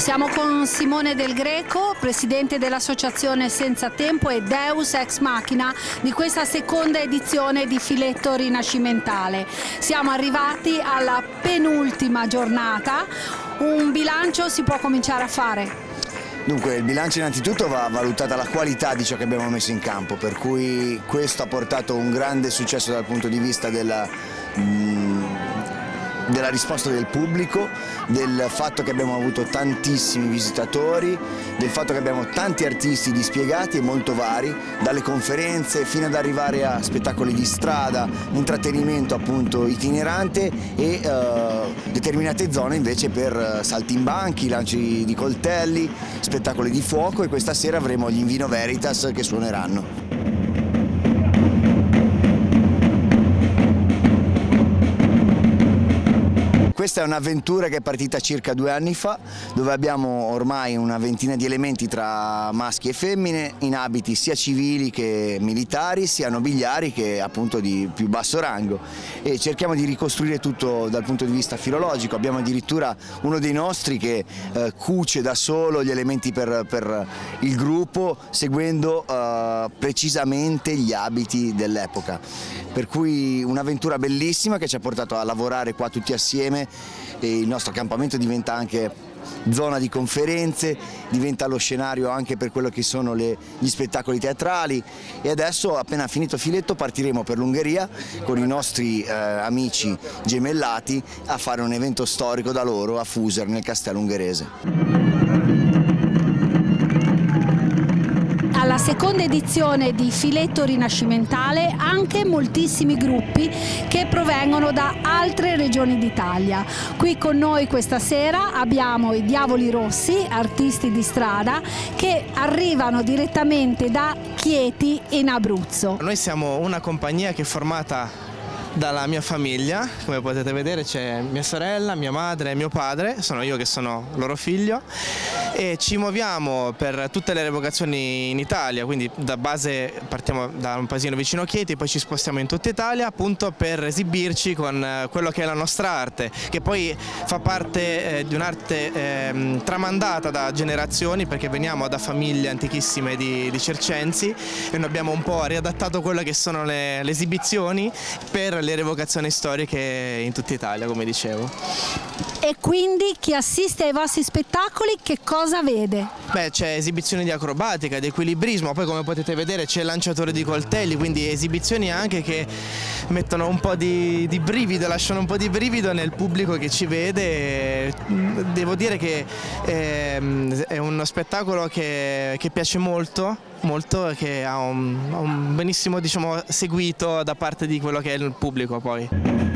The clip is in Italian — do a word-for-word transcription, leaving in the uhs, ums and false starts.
Siamo con Simone Del Greco, presidente dell'associazione Senza Tempo e Deus Ex Machina di questa seconda edizione di Filetto Rinascimentale. Siamo arrivati alla penultima giornata, un bilancio si può cominciare a fare. Dunque, il bilancio innanzitutto va valutata la qualità di ciò che abbiamo messo in campo, per cui questo ha portato un grande successo dal punto di vista della, mh, della risposta del pubblico, del fatto che abbiamo avuto tantissimi visitatori, del fatto che abbiamo tanti artisti dispiegati e molto vari, dalle conferenze fino ad arrivare a spettacoli di strada, intrattenimento appunto itinerante e eh, determinate zone invece per saltimbanchi, lanci di coltelli, spettacoli di fuoco, e questa sera avremo gli Invino Veritas che suoneranno. Questa è un'avventura che è partita circa due anni fa, dove abbiamo ormai una ventina di elementi tra maschi e femmine in abiti sia civili che militari, sia nobiliari che appunto di più basso rango, e cerchiamo di ricostruire tutto dal punto di vista filologico. Abbiamo addirittura uno dei nostri che eh, cuce da solo gli elementi per, per il gruppo, seguendo eh, precisamente gli abiti dell'epoca. Per cui un'avventura bellissima che ci ha portato a lavorare qua tutti assieme, e il nostro accampamento diventa anche zona di conferenze, diventa lo scenario anche per quello che sono le, gli spettacoli teatrali, e adesso, appena finito Filetto, partiremo per l'Ungheria con i nostri eh, amici gemellati a fare un evento storico da loro a Fuser, nel castello ungherese. Alla seconda edizione di Filetto Rinascimentale anche moltissimi gruppi che provengono da altre regioni d'Italia. Qui con noi questa sera abbiamo i Diavoli Rossi, artisti di strada, che arrivano direttamente da Chieti in Abruzzo. Noi siamo una compagnia che è formata dalla mia famiglia, come potete vedere c'è mia sorella, mia madre e mio padre, sono io che sono loro figlio, e ci muoviamo per tutte le revocazioni in Italia, quindi da base partiamo da un paesino vicino a Chieti, poi ci spostiamo in tutta Italia appunto per esibirci con quello che è la nostra arte, che poi fa parte eh, di un'arte eh, tramandata da generazioni, perché veniamo da famiglie antichissime di, di circensi, e noi abbiamo un po' riadattato quelle che sono le, le esibizioni per le revocazioni storiche in tutta Italia, come dicevo. E quindi chi assiste ai vostri spettacoli che cosa vede? Beh, c'è esibizioni di acrobatica, di equilibrismo, poi come potete vedere c'è il lanciatore di coltelli, quindi esibizioni anche che mettono un po' di, di brivido, lasciano un po' di brivido nel pubblico che ci vede. Devo dire che è, è uno spettacolo che, che piace molto, molto, che ha un, un benissimo, diciamo, seguito da parte di quello che è il pubblico poi.